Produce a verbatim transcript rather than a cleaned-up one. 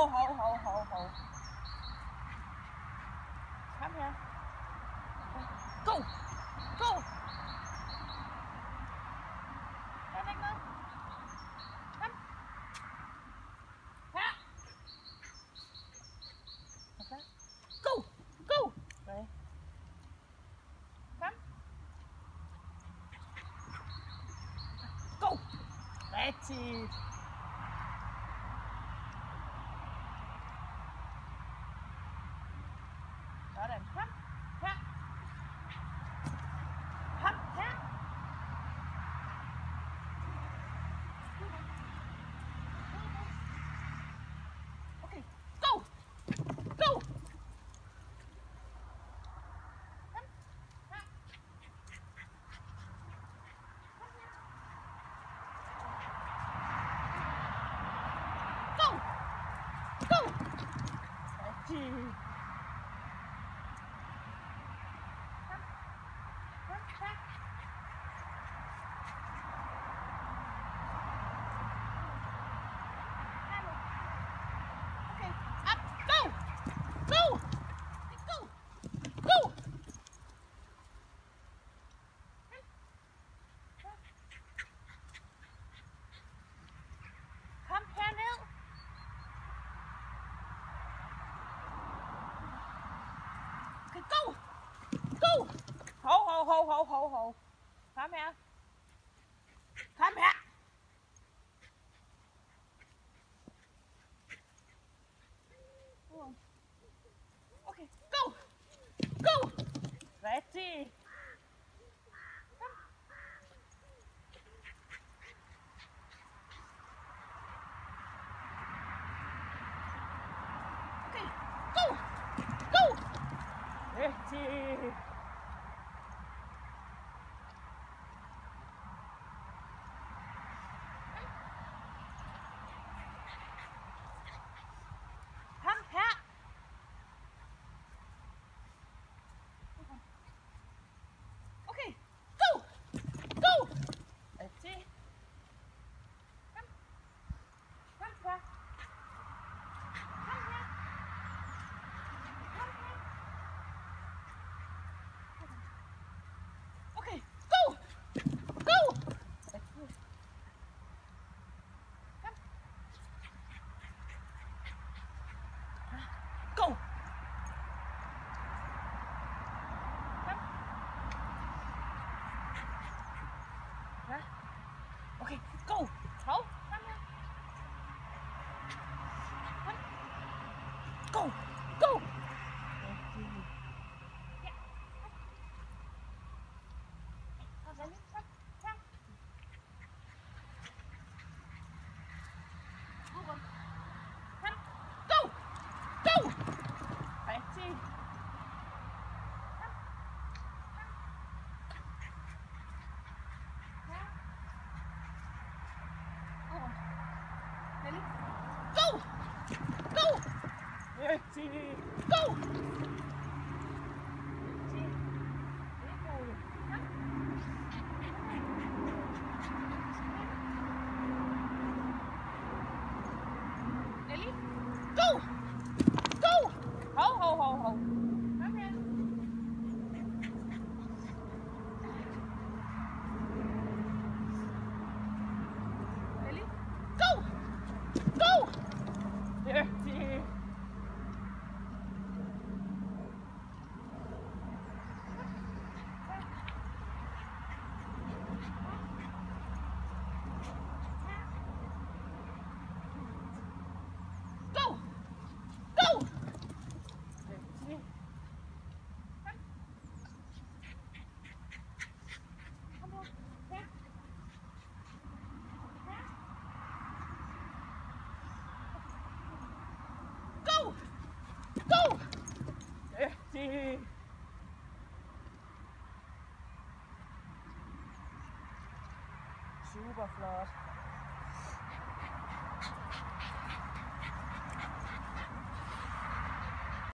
hov, hov, hov, hov, hov. Kom her. Go! Go! Er der ikke noget? Kom. Her. Okay. Go! Go! Okay. Kom. Go! Rigtigt. Sådan. Kom. Her. Kom her. Okay. Go! Go! Kom. Her. Kom her. Go! Go! Rigtigt. Go! Go! Hov, hov, hov, hov, hov, hov. Kom her. Kom her. Okay, go! Go! Rigtig. Kom. Okay, go! Go! Rigtig. Kom her. Okay, go! Go! Rigtig. Kom. Kom her. Kom her. Kom her. Okay, go! Go! Rigtig. Kom. Go! Kom. Ja. Okay, go! Hov, kom her. Kom. Go! Go! Rigtig. Ja. Kom. Kom, kom, kom. Kom. Kom. Go! Go! Rigtig. Kom. Kom. Ja. Over. Nelly. Go! Go! Rigtig. Go! Rigtig. Det er godt. Kom. Nelly. Go! Go! Hov, hov, hov, hov. Kom her. Nelly. Go! Go! Rigtig. Go! Go! Rigtig. Kom. Kom her. Her. Her. Go! Go! Rigtig. Super flot.